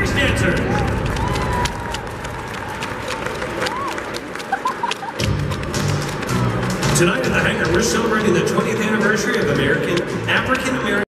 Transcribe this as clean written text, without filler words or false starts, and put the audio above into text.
next dancer. Tonight at the hangar, we're celebrating the 20th anniversary of African American